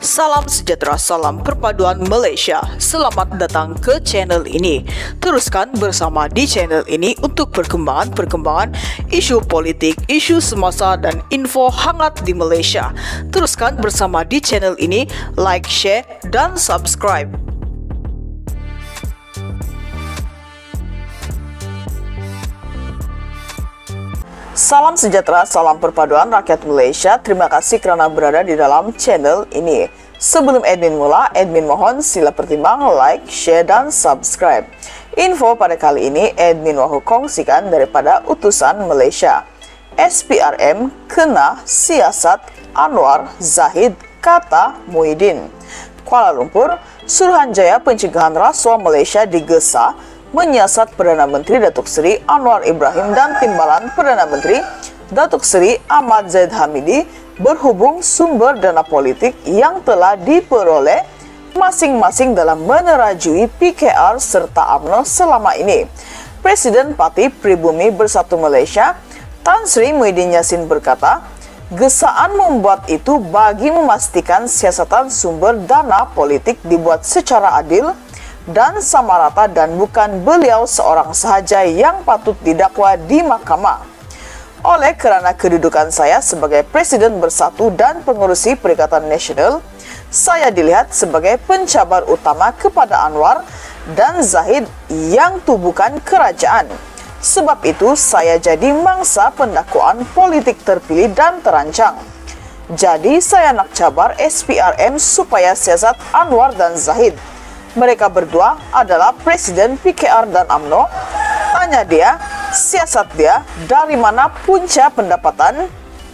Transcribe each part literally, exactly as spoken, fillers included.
Salam sejahtera, salam perpaduan Malaysia. Selamat datang ke channel ini. Teruskan bersama di channel ini untuk perkembangan-perkembangan isu politik, isu semasa, dan info hangat di Malaysia. Teruskan bersama di channel ini, like, share, dan subscribe. Salam sejahtera, salam perpaduan rakyat Malaysia. Terima kasih kerana berada di dalam channel ini. Sebelum admin mula, admin mohon sila pertimbang like, share, dan subscribe. Info pada kali ini, admin mahu kongsikan daripada utusan Malaysia. S P R M kena siasat Anwar Zahid, kata Muhyiddin. Kuala Lumpur, Suruhanjaya Pencegahan Rasuah Malaysia digesa menyiasat Perdana Menteri Datuk Seri Anwar Ibrahim dan Timbalan Perdana Menteri Datuk Seri Ahmad Zahid Hamidi berhubung sumber dana politik yang telah diperoleh masing-masing dalam menerajui P K R serta U M N O selama ini. Presiden Parti Pribumi Bersatu Malaysia, Tan Sri Muhyiddin Yassin berkata, gesaan membuat itu bagi memastikan siasatan sumber dana politik dibuat secara adil dan sama rata dan bukan beliau seorang sahaja yang patut didakwa di mahkamah. Oleh kerana kedudukan saya sebagai Presiden Bersatu dan Pengerusi Perikatan Nasional, saya dilihat sebagai pencabar utama kepada Anwar dan Zahid yang tubuhkan kerajaan. Sebab itu saya jadi mangsa pendakwaan politik terpilih dan terancang. Jadi saya nak cabar S P R M supaya siasat Anwar dan Zahid. Mereka berdua adalah Presiden P K R dan U M N O. Tanya dia, siasat dia, dari mana punca pendapatan?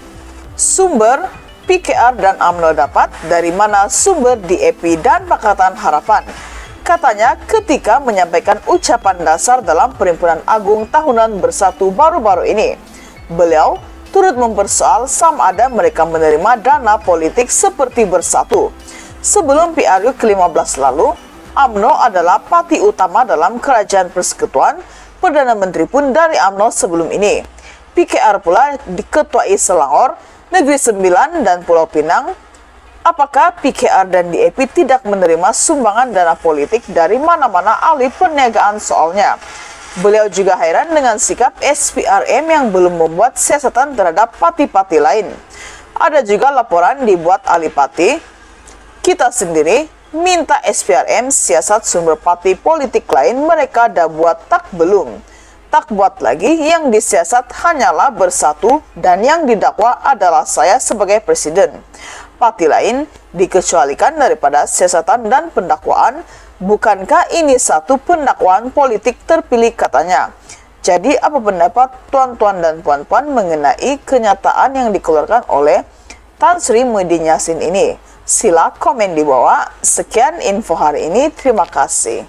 Sumber P K R dan U M N O dapat, dari mana sumber D A P dan Pakatan Harapan? Katanya ketika menyampaikan ucapan dasar dalam Perhimpunan Agung Tahunan Bersatu baru-baru ini. Beliau turut mempersoal sama ada mereka menerima dana politik seperti Bersatu. Sebelum P R U ke lima belas lalu, U M N O adalah parti utama dalam Kerajaan Persekutuan. Perdana Menteri pun dari U M N O sebelum ini. P K R pula diketuai Selangor, Negeri Sembilan, dan Pulau Pinang. Apakah P K R dan D A P tidak menerima sumbangan dana politik dari mana-mana ahli perniagaan soalnya? Beliau juga heran dengan sikap S P R M yang belum membuat siasatan terhadap parti-parti lain. Ada juga laporan dibuat ahli parti. Kita sendiri minta S P R M siasat sumber parti politik lain, mereka dah buat tak belum. Tak buat lagi, yang disiasat hanyalah Bersatu dan yang didakwa adalah saya sebagai presiden. Parti lain dikecualikan daripada siasatan dan pendakwaan. Bukankah ini satu pendakwaan politik terpilih, katanya. Jadi apa pendapat tuan-tuan dan puan-puan mengenai kenyataan yang dikeluarkan oleh Tan Sri Muhyiddin Yassin ini? Sila komen di bawah. Sekian info hari ini. Terima kasih.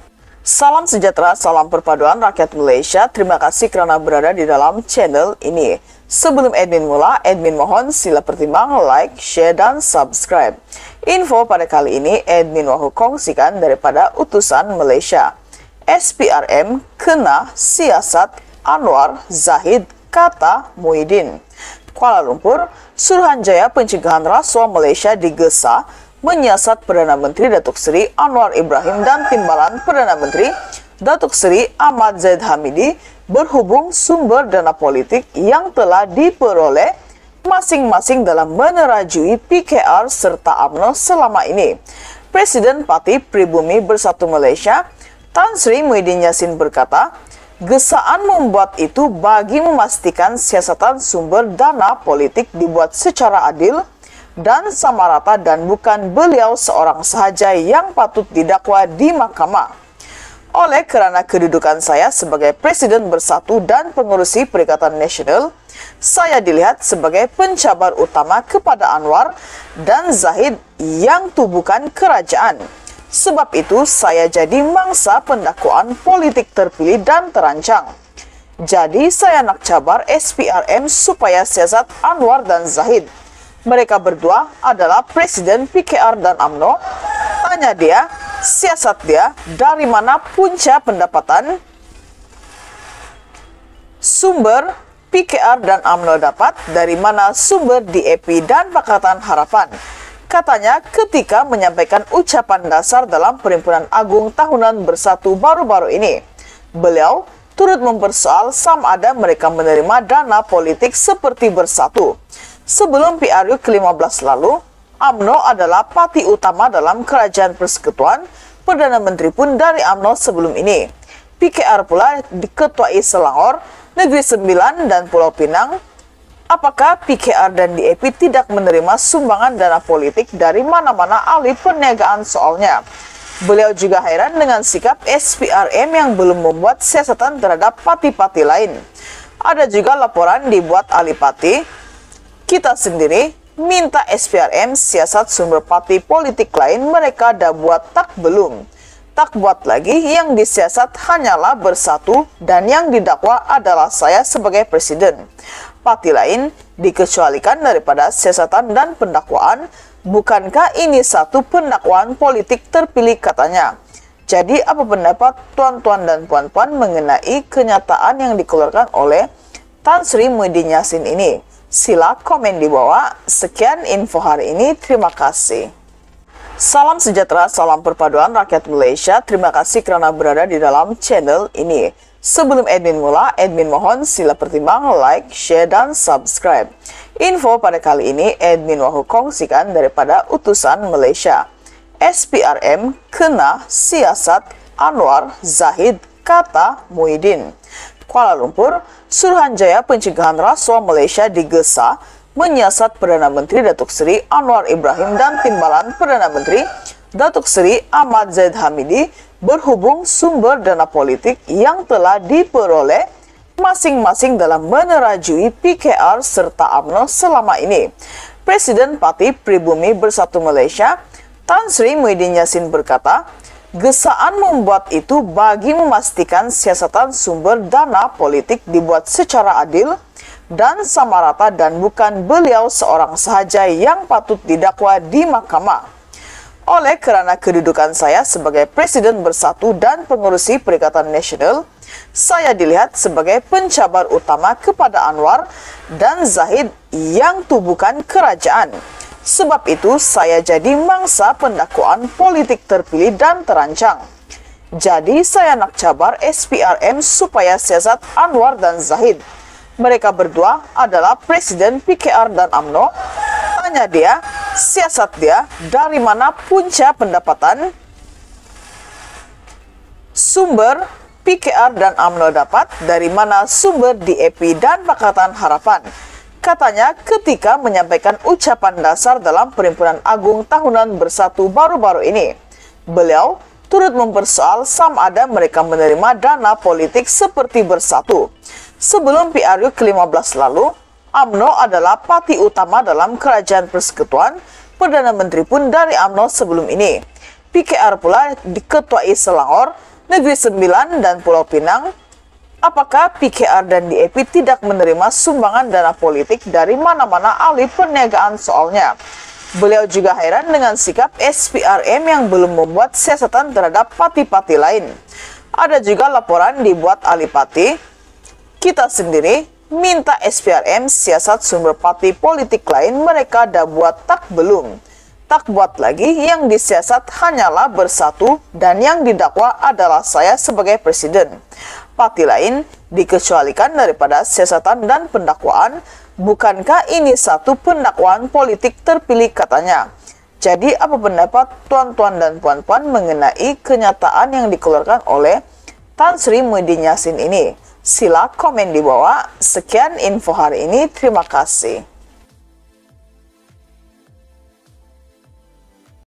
Salam sejahtera, salam perpaduan rakyat Malaysia. Terima kasih kerana berada di dalam channel ini. Sebelum admin mula, admin mohon sila pertimbang like, share, dan subscribe. Info pada kali ini, admin mahu kongsikan daripada utusan Malaysia. S P R M kena siasat Anwar Zahid, kata Muhyiddin. Kuala Lumpur, Suruhanjaya Pencegahan Rasuah Malaysia digesa menyiasat Perdana Menteri Datuk Seri Anwar Ibrahim dan Timbalan Perdana Menteri Datuk Seri Ahmad Zahid Hamidi berhubung sumber dana politik yang telah diperoleh masing-masing dalam menerajui P K R serta U M N O selama ini. Presiden Parti Pribumi Bersatu Malaysia, Tan Sri Muhyiddin Yassin berkata, gesaan membuat itu bagi memastikan siasatan sumber dana politik dibuat secara adil dan sama rata dan bukan beliau seorang sahaja yang patut didakwa di mahkamah. Oleh kerana kedudukan saya sebagai Presiden Bersatu dan Pengerusi Perikatan Nasional, saya dilihat sebagai pencabar utama kepada Anwar dan Zahid yang tubuhkan kerajaan. Sebab itu saya jadi mangsa pendakwaan politik terpilih dan terancang. Jadi saya nak cabar S P R M supaya siasat Anwar dan Zahid. Mereka berdua adalah Presiden P K R dan U M N O. Tanya dia, siasat dia, dari mana punca pendapatan? Sumber P K R dan U M N O dapat, dari mana sumber D A P dan Pakatan Harapan? Katanya ketika menyampaikan ucapan dasar dalam Perhimpunan Agung Tahunan Bersatu baru-baru ini, beliau turut mempersoal sama ada mereka menerima dana politik seperti Bersatu. Sebelum P R U ke lima belas lalu, U M N O adalah parti utama dalam Kerajaan Persekutuan, Perdana Menteri pun dari U M N O sebelum ini. P K R pula diketuai Selangor, Negeri Sembilan, dan Pulau Pinang. Apakah P K R dan D A P tidak menerima sumbangan dana politik dari mana-mana ahli perniagaan soalnya? Beliau juga heran dengan sikap S P R M yang belum membuat siasatan terhadap parti-parti lain. Ada juga laporan dibuat ahli parti. Kita sendiri minta S P R M siasat sumber parti politik lain mereka dah buat tak belum. Tak buat lagi, yang disiasat hanyalah Bersatu dan yang didakwa adalah saya sebagai presiden. Parti lain dikecualikan daripada siasatan dan pendakwaan. Bukankah ini satu pendakwaan politik terpilih katanya? Jadi apa pendapat tuan-tuan dan puan-puan mengenai kenyataan yang dikeluarkan oleh Tan Sri Muhyiddin Yassin ini? Sila komen di bawah. Sekian info hari ini, terima kasih. Salam sejahtera, salam perpaduan rakyat Malaysia. Terima kasih kerana berada di dalam channel ini. Sebelum admin mula, admin mohon sila pertimbang like, share, dan subscribe. Info pada kali ini, admin mahu kongsikan daripada utusan Malaysia. S P R M kena siasat Anwar Zahid, kata Muhyiddin. Kuala Lumpur, Suruhanjaya Pencegahan Rasuah Malaysia digesa menyiasat Perdana Menteri Datuk Seri Anwar Ibrahim dan Timbalan Perdana Menteri Datuk Seri Ahmad Zahid Hamidi berhubung sumber dana politik yang telah diperoleh masing-masing dalam menerajui P K R serta U M N O selama ini. Presiden Parti Pribumi Bersatu Malaysia, Tan Sri Muhyiddin Yassin berkata, gesaan membuat itu bagi memastikan siasatan sumber dana politik dibuat secara adil dan sama rata dan bukan beliau seorang sahaja yang patut didakwa di mahkamah. Oleh kerana kedudukan saya sebagai Presiden Bersatu dan pengurusi Perikatan Nasional, saya dilihat sebagai pencabar utama kepada Anwar dan Zahid yang tu bukan kerajaan. Sebab itu saya jadi mangsa pendakwaan politik terpilih dan terancang. Jadi saya nak cabar S P R M supaya siasat Anwar dan Zahid. Mereka berdua adalah Presiden P K R dan U M N O. Tanya dia, siasat dia, dari mana punca pendapatan sumber P K R dan U M N O dapat, dari mana sumber D A P dan Pakatan Harapan. Katanya ketika menyampaikan ucapan dasar dalam Perhimpunan Agung Tahunan Bersatu baru-baru ini, beliau turut mempersoal sama ada mereka menerima dana politik seperti Bersatu. Sebelum P R U ke lima belas lalu, U M N O adalah parti utama dalam Kerajaan Persekutuan, Perdana Menteri pun dari U M N O sebelum ini. P K R pula diketuai Selangor, Negeri Sembilan, dan Pulau Pinang. Apakah P K R dan D A P tidak menerima sumbangan dana politik dari mana-mana ahli perniagaan soalnya? Beliau juga heran dengan sikap S P R M yang belum membuat siasatan terhadap parti-parti lain. Ada juga laporan dibuat ahli parti. Kita sendiri minta S P R M siasat sumber parti politik lain mereka dah buat tak belum. Tak buat lagi, yang disiasat hanyalah Bersatu dan yang didakwa adalah saya sebagai presiden. Parti lain dikecualikan daripada siasatan dan pendakwaan. Bukankah ini satu pendakwaan politik terpilih katanya? Jadi apa pendapat tuan-tuan dan puan-puan mengenai kenyataan yang dikeluarkan oleh Tan Sri Muhyiddin Yassin ini? Sila komen di bawah. Sekian info hari ini, terima kasih.